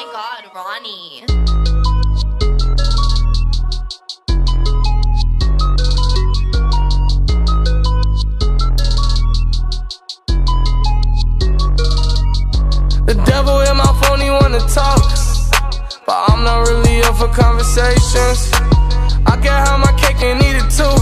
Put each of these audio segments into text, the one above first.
God, Ronnie. The devil in my phone, he wanna talk, but I'm not really up for conversations. I can have my cake and eat it too.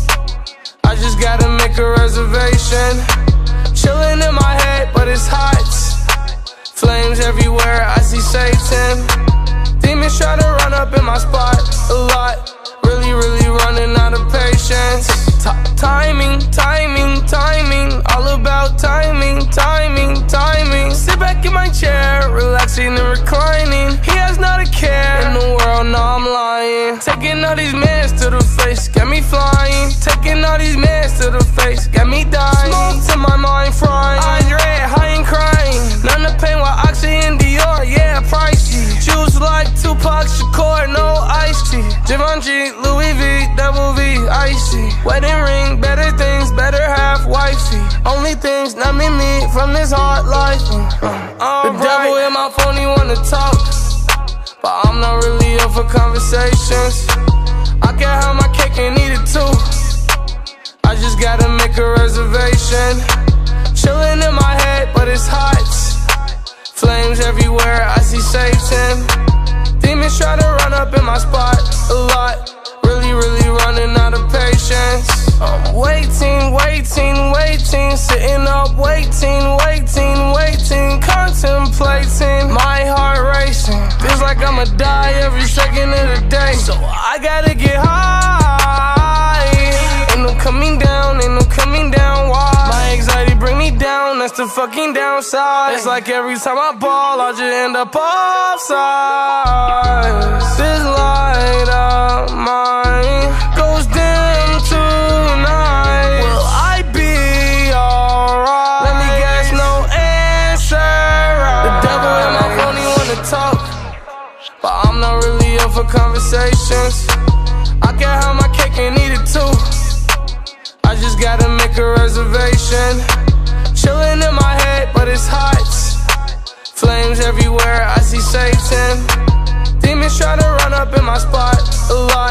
I just gotta make a reservation. Chillin' in my head, but it's hot. Flames everywhere, I see Satan. Demons try to run up in my spot a lot. Really running out of patience. Timing, timing, timing. All about timing, timing, timing. Sit back in my chair, relaxing and reclining. He has not a care in the world, no I'm lying. Taking all these mans to the face, got me flying. Taking all these mans to the face, got me dying. Smoke to my mind frying. Andre, high and crying. None of pain while Oxy and Dior, yeah, pricey. Juice like Tupac Shakur, no iced tea. Givenchy, Louis V, double V, icy. Wedding ring, better things, better half wifey. Only things not me from this hard life. The devil in my phone, he wanna talk, but I'm not really up for conversations. I can have my cake and eat it too. I just gotta make a reservation. Chillin' in my head, but it's hot. Flames everywhere, I see Satan. Demons try to run up in my spot a lot. Really running out of patience. I'm waiting, sitting up, waiting, contemplating. My heart racing, feels like I'ma die every second of the day. So I gotta get high. Ain't no coming down, why? My anxiety bring me down, that's the fucking downside. It's like every time I ball, I just end up offside. This light of mine goes dim tonight. Will I be alright? Let me guess, no answer. The devil in my phone, he wanna talk, but I'm not really up for conversations. I can have my cake and eat it too. I just gotta make a reservation. Chillin' in my head, but it's hot. Flames everywhere, I see Satan. Demons try to run up in my spot a lot.